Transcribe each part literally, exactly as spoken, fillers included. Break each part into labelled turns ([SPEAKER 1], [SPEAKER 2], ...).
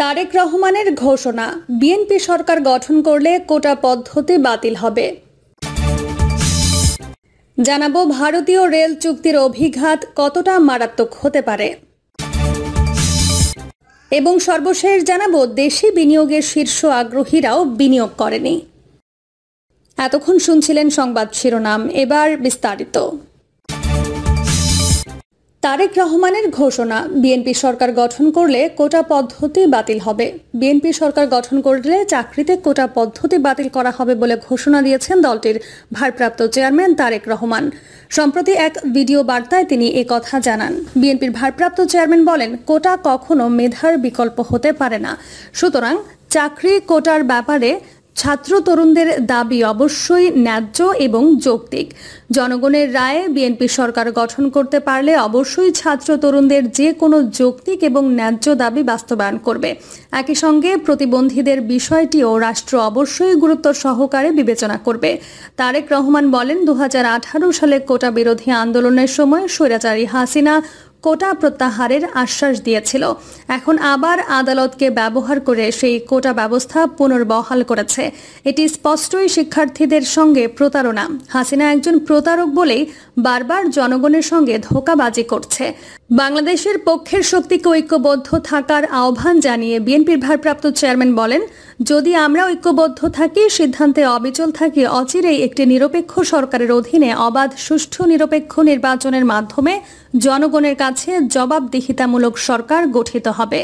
[SPEAKER 1] তারেক রহমানের ঘোষণা, বিএনপি সরকার গঠন করলে কোটা পদ্ধতি বাতিল হবে। জানাবো ভারতীয় রেল চুক্তির অভিঘাত কতটা মারাত্মক হতে পারে এবং সর্বশেষ জানাবো দেশি বিনিয়োগের শীর্ষ আগ্রহীরাও বিনিয়োগ করেনি। এতক্ষণ শুনছিলেন সংবাদ শিরোনাম, এবার বিস্তারিত। তারেক রহমানের ঘোষণা, বিএনপি সরকার গঠন করলে কোটা পদ্ধতি বাতিল হবে। বিএনপি সরকার গঠন করলে চাকরিতে কোটা পদ্ধতি বাতিল করা হবে বলে ঘোষণা দিয়েছেন দলটির ভারপ্রাপ্ত চেয়ারম্যান তারেক রহমান। সম্প্রতি এক ভিডিও বার্তায় তিনি এ কথা জানান। বিএনপির ভারপ্রাপ্ত চেয়ারম্যান বলেন, কোটা কখনো মেধার বিকল্প হতে পারে না, সুতরাং চাকরি কোটার ব্যাপারে ছাত্র তরুণদের দাবি অবশ্যই ন্যায্য এবং যৌক্তিক। জনগণের রায়ে বিএনপি সরকার গঠন করতে পারলে অবশ্যই ছাত্র তরুণদের যে কোনো যৌক্তিক এবং ন্যায্য দাবি বাস্তবায়ন করবে। একই সঙ্গে প্রতিবন্ধীদের বিষয়টিও রাষ্ট্র অবশ্যই গুরুত্ব সহকারে বিবেচনা করবে। তারেক রহমান বলেন, দু হাজার আঠারো সালে কোটা বিরোধী আন্দোলনের সময় স্বৈরাচারী হাসিনা কোটা প্রত্যাহারের আশ্বাস দিয়েছিল। এখন আবার আদালতকে ব্যবহার করে সেই কোটা ব্যবস্থা পুনর্বহাল করেছে। এটি স্পষ্টই শিক্ষার্থীদের সঙ্গে প্রতারণা। হাসিনা একজন প্রতারক বলেই বারবার জনগণের সঙ্গে ধোঁকাবাজি করছে। বাংলাদেশের পক্ষের শক্তিকে ঐক্যবদ্ধ থাকার আহ্বান জানিয়ে বিএনপির ভারপ্রাপ্ত চেয়ারম্যান বলেন, যদি আমরা ঐক্যবদ্ধ থাকি, সিদ্ধান্তে অবিচল থাকি, অচিরেই একটি নিরপেক্ষ সরকারের অধীনে অবাধ সুষ্ঠু নিরপেক্ষ নির্বাচনের মাধ্যমে জনগণের কাছে জবাবদিহিতামূলক সরকার গঠিত হবে।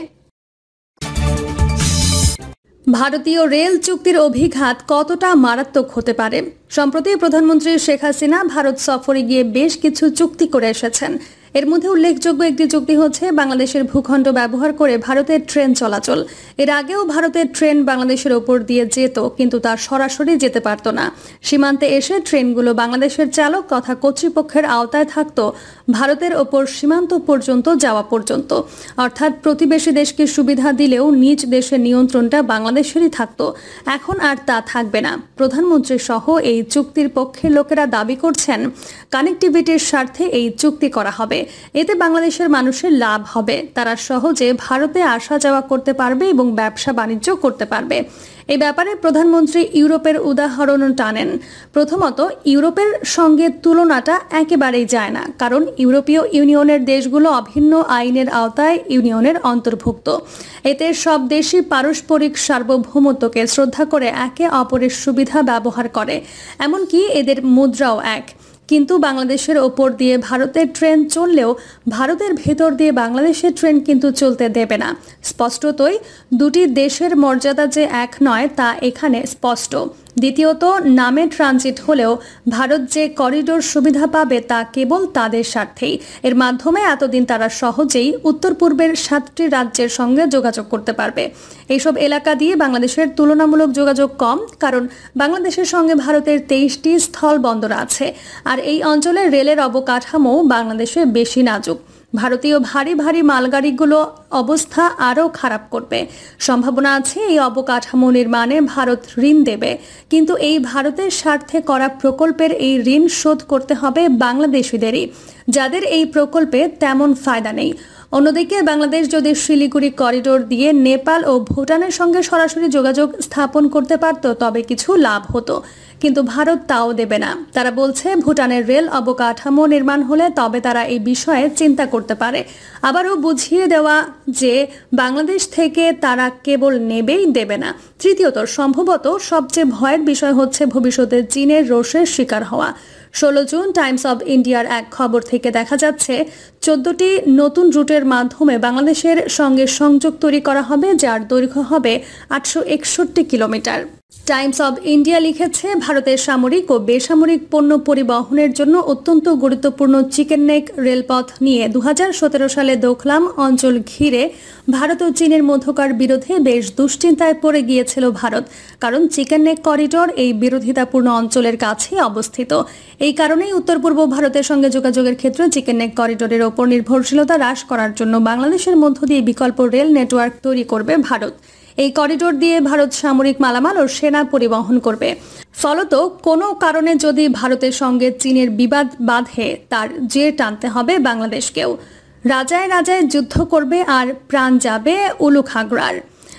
[SPEAKER 1] ভারতীয় রেল চুক্তির অভিঘাত কতটা মারাত্মক হতে পারে? সম্প্রতি প্রধানমন্ত্রী শেখ হাসিনা ভারত সফরে গিয়ে বেশ কিছু চুক্তি করে এসেছেন। এর মধ্যে উল্লেখযোগ্য একটি চুক্তি হচ্ছে বাংলাদেশের ভূখণ্ড ব্যবহার করে ভারতের ট্রেন চলাচল। এর আগেও ভারতের ট্রেন বাংলাদেশের ওপর দিয়ে যেত, কিন্তু তা সরাসরি যেতে পারত না। সীমান্তে এসে ট্রেনগুলো বাংলাদেশের চালক তথা কর্তৃপক্ষের আওতায় থাকত ভারতের ওপর সীমান্ত পর্যন্ত যাওয়া পর্যন্ত। অর্থাৎ প্রতিবেশী দেশকে সুবিধা দিলেও নিজ দেশের নিয়ন্ত্রণটা বাংলাদেশেরই থাকত। এখন আর তা থাকবে না। প্রধানমন্ত্রী সহ এই চুক্তির পক্ষের লোকেরা দাবি করছেন, কানেক্টিভিটির স্বার্থে এই চুক্তি করা হবে। এতে বাংলাদেশের মানুষের লাভ হবে। তারা সহজে ভারতে আসা যাওয়া করতে পারবে এবং ব্যবসা বাণিজ্য করতে পারবে। এই ব্যাপারে প্রধানমন্ত্রী ইউরোপের উদাহরণ টানেন। প্রথমত, ইউরোপের সঙ্গে তুলনাটা একেবারেই যায় না, কারণ ইউরোপীয় ইউনিয়নের দেশগুলো অভিন্ন আইনের আওতায় ইউনিয়নের অন্তর্ভুক্ত। এতে সব দেশই পারস্পরিক সার্বভৌমত্বকে শ্রদ্ধা করে একে অপরের সুবিধা ব্যবহার করে, এমনকি এদের মুদ্রাও এক। কিন্তু বাংলাদেশের ওপর দিয়ে ভারতের ট্রেন চললেও ভারতের ভেতর দিয়ে বাংলাদেশের ট্রেন কিন্তু চলতে দেবে না। স্পষ্টতই দুটি দেশের মর্যাদা যে এক নয় তা এখানে স্পষ্ট। দ্বিতীয়ত, নামে ট্রানজিট হলেও ভারত যে করিডোর সুবিধা পাবে তা কেবল তাদের স্বার্থেই। এর মাধ্যমে এতদিন তারা সহজেই উত্তর পূর্বের সাতটি রাজ্যের সঙ্গে যোগাযোগ করতে পারবে। এইসব এলাকা দিয়ে বাংলাদেশের তুলনামূলক যোগাযোগ কম, কারণ বাংলাদেশের সঙ্গে ভারতের তেইশটি স্থল বন্দর আছে, আর এই অঞ্চলের রেলের অবকাঠামো বাংলাদেশে বেশি নাজুক। ভারতীয় ভারী ভারী মালগাড়িগুলো অবস্থা আরও খারাপ করবে। সম্ভাবনা আছে এই অবকাঠামো নির্মাণে ভারত ঋণ দেবে, কিন্তু এই ভারতের স্বার্থে করা প্রকল্পের এই ঋণ শোধ করতে হবে বাংলাদেশিদেরই, যাদের এই প্রকল্পে তেমন ফায়দা নেই। অন্যদিকে বাংলাদেশ যদি শিলিগুড়ি করিডোর দিয়ে নেপাল ও ভুটানের সঙ্গে সরাসরি যোগাযোগ স্থাপন করতে পারত, তবে কিছু লাভ হতো, কিন্তু ভারত তাও দেবে না। তারা বলছে, ভুটানের রেল অবকাঠামো নির্মাণ হলে তবে তারা এই বিষয়ে চিন্তা করতে পারে। আবারও বুঝিয়ে দেওয়া যে বাংলাদেশ থেকে তারা কেবল নেবেই, দেবে না। তৃতীয়ত, সম্ভবত সবচেয়ে ভয়ের বিষয় হচ্ছে ভবিষ্যতে চীনের রোষের শিকার হওয়া। ষোলো জুন টাইমস অব ইন্ডিয়ার এক খবর থেকে দেখা যাচ্ছে, চোদ্দটি নতুন রুটের মাধ্যমে বাংলাদেশের সঙ্গে সংযোগ তৈরি করা হবে, যার দৈর্ঘ্য হবে আটশো একষট্টি কিলোমিটার। টাইমস অব ইন্ডিয়া লিখেছে, ভারতের সামরিক ও বেসামরিক পণ্য পরিবহনের জন্য অত্যন্ত গুরুত্বপূর্ণ চিকেন নেক রেলপথ নিয়ে দু হাজার সতেরো সালে দোকলাম অঞ্চল ঘিরে ভারত ও চীনের মধ্যকার বিরোধে বেশ দুশ্চিন্তায় পড়ে গিয়েছিল ভারত, কারণ চিকেন নেক করিডোর এই বিরোধিতাপূর্ণ অঞ্চলের কাছে অবস্থিত। এই কারণেই উত্তর পূর্ব ভারতের সঙ্গে যোগাযোগের ক্ষেত্রে চিকেন নেক করিডোরের ওপর নির্ভরশীলতা হ্রাস করার জন্য বাংলাদেশের মধ্য দিয়ে বিকল্প রেল নেটওয়ার্ক তৈরি করবে ভারত। এই করিডোর দিয়ে ভারত সামরিক মালামাল ও সেনা পরিবহন করবে। ফলত কোনো কারণে যদি ভারতের সঙ্গে চীনের বিবাদ বাধে, তার জের টানতে হবে বাংলাদেশকেও। রাজায় রাজায় যুদ্ধ করবে আর প্রাণ যাবে উলুখাগড়ার।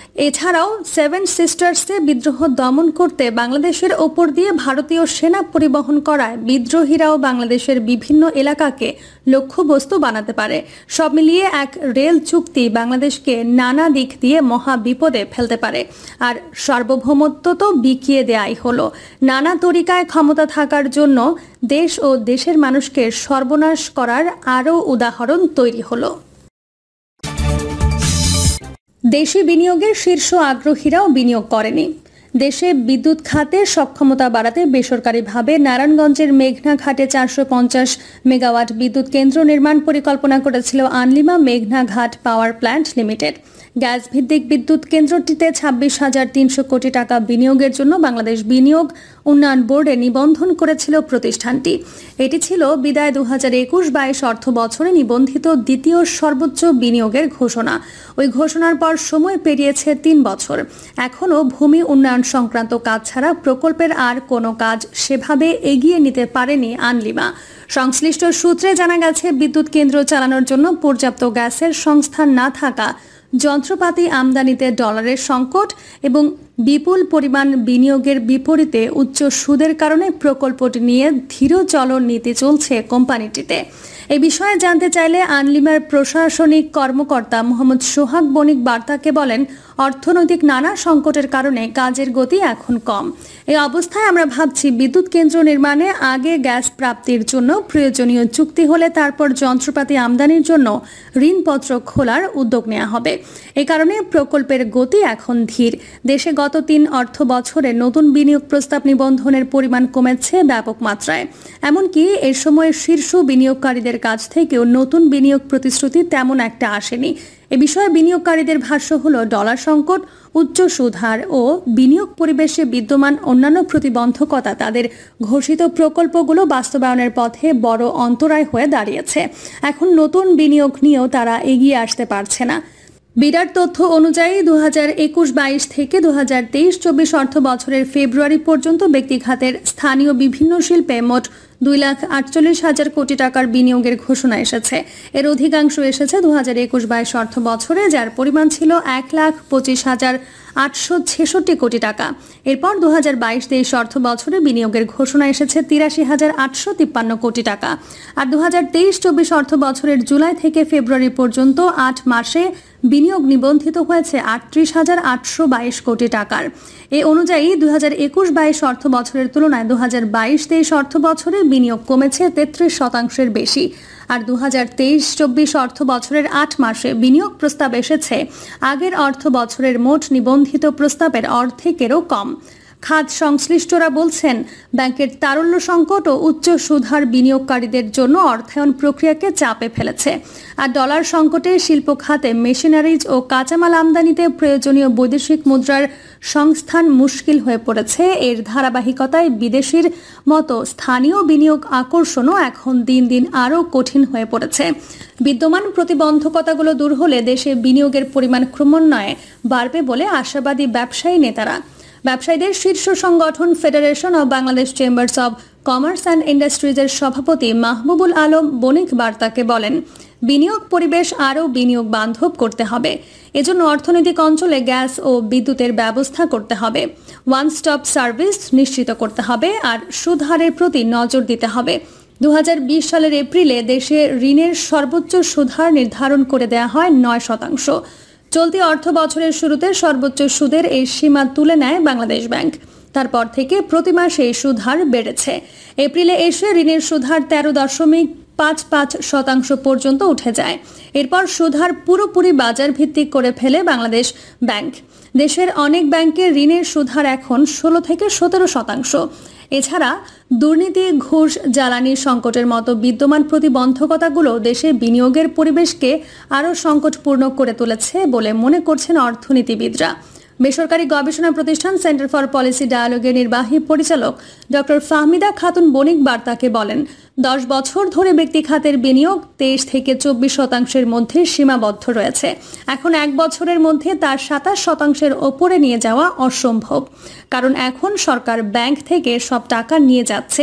[SPEAKER 1] এছাড়াও সেভেন সিস্টার্সে বিদ্রোহ দমন করতে বাংলাদেশের ওপর দিয়ে ভারতীয় সেনা পরিবহন করায় বিদ্রোহীরাও বাংলাদেশের বিভিন্ন এলাকাকে লক্ষ্যবস্তু বানাতে পারে। সব মিলিয়ে এক রেল চুক্তি বাংলাদেশকে নানা দিক দিয়ে মহা বিপদে ফেলতে পারে। আর সার্বভৌমত্ব তো বিকিয়ে দেয়াই হলো। নানা তরিকায় ক্ষমতা থাকার জন্য দেশ ও দেশের মানুষকে সর্বনাশ করার আরও উদাহরণ তৈরি হলো। দেশি বিনিয়োগের শীর্ষ আগ্রহীরাও বিনিয়োগ করেনি। দেশে বিদ্যুৎ খাতে সক্ষমতা বাড়াতে বেসরকারিভাবে নারায়ণগঞ্জের মেঘনা ঘাটে চারশো পঞ্চাশ মেগাওয়াট বিদ্যুৎ কেন্দ্র নির্মাণ পরিকল্পনা করেছিল আনলিমা মেঘনা ঘাট পাওয়ার প্ল্যান্ট লিমিটেড। গ্যাস ভিত্তিক বিদ্যুৎ কেন্দ্রটিতে ছাব্বিশ হাজার তিনশো কোটি টাকা বিনিয়োগের জন্য বাংলাদেশ বিনিয়োগ উন্নয়ন বোর্ডে নিবন্ধন করেছিল প্রতিষ্ঠানটি। এটি ছিল বিদায় দু হাজার একুশ বাইশ অর্থ বছরে নিবন্ধিত দ্বিতীয় সর্বোচ্চ বিনিয়োগের ঘোষণা। ওই ঘোষণার পর সময় পেরিয়েছে তিন বছর। এখনও ভূমি উন্নয়ন সংক্রান্ত কাজ ছাড়া প্রকল্পের আর কোনো কাজ সেভাবে এগিয়ে নিতে পারেনি আনলিমা। সংশ্লিষ্ট সূত্রে জানা গেছে, বিদ্যুৎ কেন্দ্র চালানোর জন্য পর্যাপ্ত গ্যাসের সংস্থান না থাকা, যন্ত্রপাতি আমদানিতে ডলারের সংকট এবং বিপুল পরিমাণ বিনিয়োগের বিপরীতে উচ্চ সুদের কারণে প্রকল্পটি নিয়ে ধীর চলন নীতি চলছে কোম্পানিটিতে। এ বিষয়ে জানতে চাইলে আনলিমার প্রশাসনিক কর্মকর্তা মোহাম্মদ সোহাগ বণিক বার্তাকে বলেন, অর্থনৈতিক নানা সংকটের কারণে কাজের গতি এখন কম। এই অবস্থায় আমরা ভাবছি বিদ্যুৎ কেন্দ্র নির্মাণে আগে গ্যাস প্রাপ্তির জন্য প্রয়োজনীয় চুক্তি হলে তারপর যন্ত্রপাতি আমদানির জন্য ঋণপত্র খোলার উদ্যোগ নেওয়া হবে। এ কারণে প্রকল্পের গতি এখন ধীর। দেশে গত তিন অর্থ বছরে নতুন বিনিয়োগ প্রস্তাব নিবন্ধনের পরিমাণ কমেছে ব্যাপক মাত্রায়। এমনকি এ সময় শীর্ষ বিনিয়োগকারীদের কাছ থেকেও নতুন বিনিয়োগ প্রতিশ্রুতি তেমন একটা আসেনি। এ বিষয়ে বিনিয়োগকারীদের ভাষ্য হল, ডলার সংকট, উচ্চ সুদ হার ও বিনিয়োগ পরিবেশে বিদ্যমান অন্যান্য প্রতিবন্ধকতা তাদের ঘোষিত প্রকল্পগুলো বাস্তবায়নের পথে বড় অন্তরায় হয়ে দাঁড়িয়েছে। এখন নতুন বিনিয়োগ নিয়েও তারা এগিয়ে আসতে পারছে না। বিরাট তথ্য অনুযায়ী দু হাজার একুশ বাইশ থেকে দু হাজার তেইশ চব্বিশ অর্থ বছরের ফেব্রুয়ারি পর্যন্ত ব্যক্তিখাতের স্থানীয় বিভিন্ন শিল্পে মোট দুই লাখ আটচল্লিশ হাজার কোটি টাকার বিনিয়োগের ঘোষণা এসেছে। এর অধিকাংশ এসেছে দু হাজার একুশ বাইশ অর্থ বছরে, যার পরিমাণ ছিল এক লাখ পঁচিশ হাজার আটশো ছেষট্টি কোটি টাকা। এরপর দু হাজার বাইশ তেইশ অর্থ বছরে বিনিয়োগের ঘোষণা এসেছে তিরাশি হাজার আটশো তিপ্পান্ন কোটি টাকা। আর দু হাজার তেইশ চব্বিশ অর্থ বছরের জুলাই থেকে ফেব্রুয়ারি পর্যন্ত আট মাসে বিনিয়োগ নিবন্ধিত হয়েছে আটত্রিশ হাজার আটশো বাইশ কোটি টাকার। এ অনুযায়ী দু হাজার একুশ বাইশ অর্থ বছরের তুলনায় দু হাজার বাইশ তেইশ অর্থ বছরে বিনিয়োগ কমেছে তেত্রিশ শতাংশের বেশি। আর দু হাজার তেইশ চব্বিশ অর্থ বছরের আট মাসে বিনিয়োগ প্রস্তাব এসেছে আগের অর্থ বছরের মোট নিবন্ধিত প্রস্তাবের অর্ধেকেরও কম। খাত সংশ্লিষ্টরা বলছেন, ব্যাংকের তারল্য সংকট ও উচ্চ সুদহার বিনিয়োগকারীদের জন্য অর্থায়ন প্রক্রিয়াকে চাপে ফেলেছে। আর ডলার সংকটে শিল্প খাতে মেশিনারিজ ও কাঁচামাল আমদানিতে প্রয়োজনীয় বৈদেশিক মুদ্রার সংস্থান মুশকিল হয়ে পড়েছে। এর ধারাবাহিকতায় বিদেশির মতো স্থানীয় বিনিয়োগ আকর্ষণও এখন দিন দিন আরও কঠিন হয়ে পড়েছে। বিদ্যমান প্রতিবন্ধকতাগুলো দূর হলে দেশে বিনিয়োগের পরিমাণ ক্রমান্বয়ে বাড়বে বলে আশাবাদী ব্যবসায়ী নেতারা। ব্যবসায়ীদের শীর্ষ সংগঠন federation of Bangladesh chambers of commerce and ইন্ডাস্ট্রিজের সভাপতি মাহবুবুল আলম বণিক বার্তাকে বলেন, বিনিয়োগ পরিবেশ আরও বিনিয়োগ বান্ধব করতে হবে। এজন্য অর্থনৈতিক অঞ্চলে গ্যাস ও বিদ্যুতের ব্যবস্থা করতে হবে, ওয়ান স্টপ সার্ভিস নিশ্চিত করতে হবে আর সুদ হারের প্রতি নজর দিতে হবে। দু হাজার বিশ সালের এপ্রিলে দেশে ঋণের সর্বোচ্চ সুদহার নির্ধারণ করে দেওয়া হয় নয় শতাংশ। চলতি অর্থ বছরের শুরুতে সর্বোচ্চ সুদের এই সীমা তুলে নেয় বাংলাদেশ ব্যাংক। তারপর থেকে প্রতি মাসে এই সুদহার বেড়েছে। এপ্রিলে এসে ঋণের সুদহার তেরো দশমিক পাঁচ পাঁচ শতাংশ পর্যন্ত উঠে যায়। এরপর সুদহার পুরোপুরি বাজার ভিত্তিক করে ফেলে বাংলাদেশ ব্যাংক। দেশের অনেক ব্যাংকের ঋণের সুদহার এখন ষোলো থেকে সতেরো শতাংশ। এছাড়া দুর্নীতি, ঘুষ, জ্বালানি সংকটের মতো বিদ্যমান প্রতিবন্ধকতাগুলো দেশে বিনিয়োগের পরিবেশকে আরও সংকটপূর্ণ করে তুলেছে বলে মনে করছেন অর্থনীতিবিদরা। বেসরকারি গবেষণা প্রতিষ্ঠান সেন্টার ফর পলিসি ডায়ালগের নির্বাহী পরিচালক ডক্টর ফাহমিদা খাতুন বণিক বার্তাকে বলেন, দশ বছর ধরে ব্যক্তি খাতের বিনিয়োগ তেইশ থেকে চব্বিশ শতাংশের মধ্যে সীমাবদ্ধ রয়েছে। এখন এক বছরের মধ্যে তার সাতাশ শতাংশের ওপরে নিয়ে যাওয়া অসম্ভব, কারণ এখন সরকার ব্যাংক থেকে সব টাকা নিয়ে যাচ্ছে।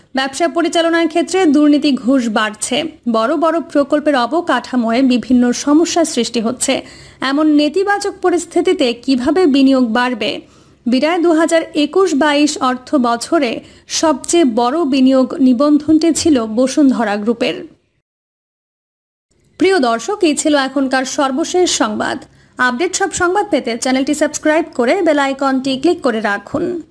[SPEAKER 1] ব্যবসা পরিচালনার ক্ষেত্রে দুর্নীতি ঘুষ বাড়ছে, বড় বড় প্রকল্পের অবকাঠামোয় বিভিন্ন সমস্যার সৃষ্টি হচ্ছে। এমন নেতিবাচক পরিস্থিতিতে কিভাবে বিনিয়োগ বাড়বে? বিদায় দু হাজার একুশ বাইশ অর্থ বছরে সবচেয়ে বড় বিনিয়োগ নিবন্ধনটি ছিল বসুন্ধরা গ্রুপের। প্রিয় দর্শক, এই ছিল এখনকার সর্বশেষ সংবাদ। আপডেট সব সংবাদ পেতে চ্যানেলটি সাবস্ক্রাইব করে বেল আইকনটি ক্লিক করে রাখুন।